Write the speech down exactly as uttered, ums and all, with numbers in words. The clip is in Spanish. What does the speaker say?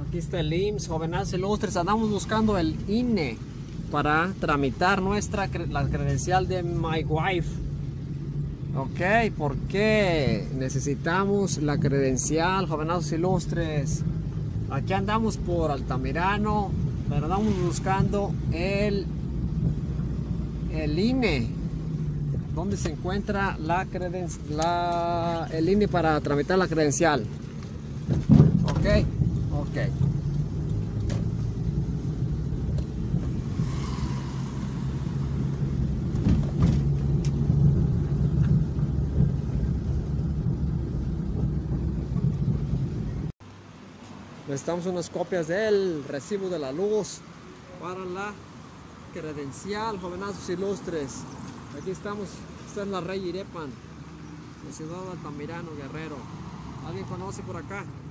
Aquí está el I M S S, jovenazos ilustres. Andamos buscando el I N E para tramitar nuestra la credencial de My Wife. Ok, porque necesitamos la credencial, jovenazos ilustres. Aquí andamos por Altamirano, pero andamos buscando el, el I N E. ¿Dónde se encuentra la creden la, el I N E para tramitar la credencial? Ok, ok. Necesitamos unas copias del recibo de la luz para la credencial, jovenazos ilustres. Aquí estamos, esta es la Rey Irepan, la ciudad de Altamirano, Guerrero. ¿Alguien conoce por acá?